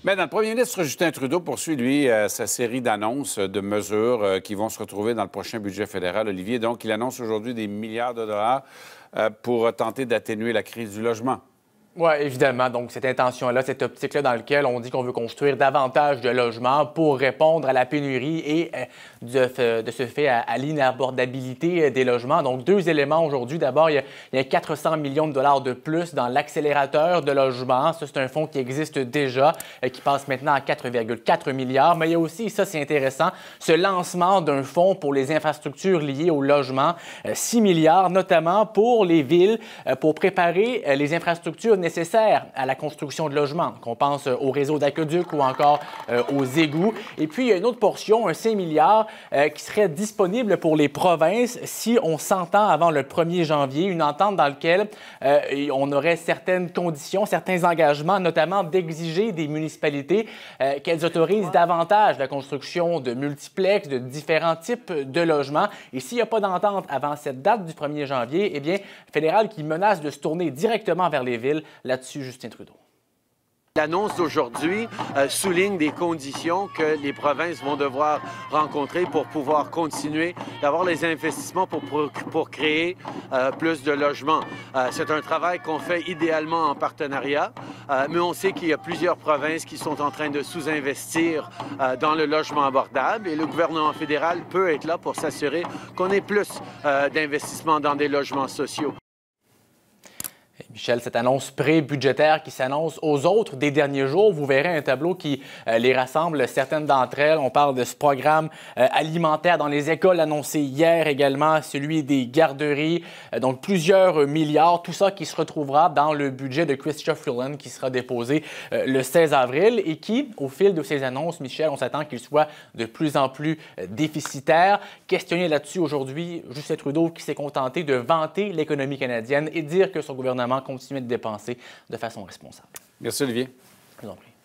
Maintenant, le premier ministre Justin Trudeau poursuit, lui, sa série d'annonces de mesures qui vont se retrouver dans le prochain budget fédéral. Olivier, donc, il annonce aujourd'hui des milliards de dollars pour tenter d'atténuer la crise du logement. Oui, évidemment. Donc, cette intention-là, cette optique-là dans laquelle on dit qu'on veut construire davantage de logements pour répondre à la pénurie et de ce fait à l'inabordabilité des logements. Donc, deux éléments aujourd'hui. D'abord, il y a 400 millions de dollars de plus dans l'accélérateur de logements. Ça, c'est un fonds qui existe déjà, qui passe maintenant à 4,4 milliards. Mais il y a aussi, ça c'est intéressant, ce lancement d'un fonds pour les infrastructures liées au logement, 6 milliards, notamment pour les villes, pour préparer les infrastructures nécessaires à la construction de logements. On pense au réseau d'aqueduc ou encore aux égouts. Et puis, il y a une autre portion, un 5 milliards, qui serait disponible pour les provinces si on s'entend avant le 1er janvier, une entente dans laquelle on aurait certaines conditions, certains engagements, notamment d'exiger des municipalités qu'elles autorisent davantage la construction de multiplex, de différents types de logements. Et s'il n'y a pas d'entente avant cette date du 1er janvier, eh bien, le fédéral qui menace de se tourner directement vers les villes. Là-dessus, Justin Trudeau. L'annonce d'aujourd'hui souligne des conditions que les provinces vont devoir rencontrer pour pouvoir continuer d'avoir les investissements pour créer plus de logements. C'est un travail qu'on fait idéalement en partenariat, mais on sait qu'il y a plusieurs provinces qui sont en train de sous-investir dans le logement abordable et le gouvernement fédéral peut être là pour s'assurer qu'on ait plus d'investissements dans des logements sociaux. Michel, cette annonce pré-budgétaire qui s'annonce aux autres des derniers jours, vous verrez un tableau qui les rassemble, certaines d'entre elles. On parle de ce programme alimentaire dans les écoles annoncé hier également, celui des garderies, donc plusieurs milliards, tout ça qui se retrouvera dans le budget de Chrystia Freeland qui sera déposé le 16 avril et qui, au fil de ces annonces, Michel, on s'attend qu'il soit de plus en plus déficitaire. Questionné là-dessus aujourd'hui, Justin Trudeau qui s'est contenté de vanter l'économie canadienne et dire que son gouvernement continuer de dépenser de façon responsable. Merci, Olivier. Je vous en prie.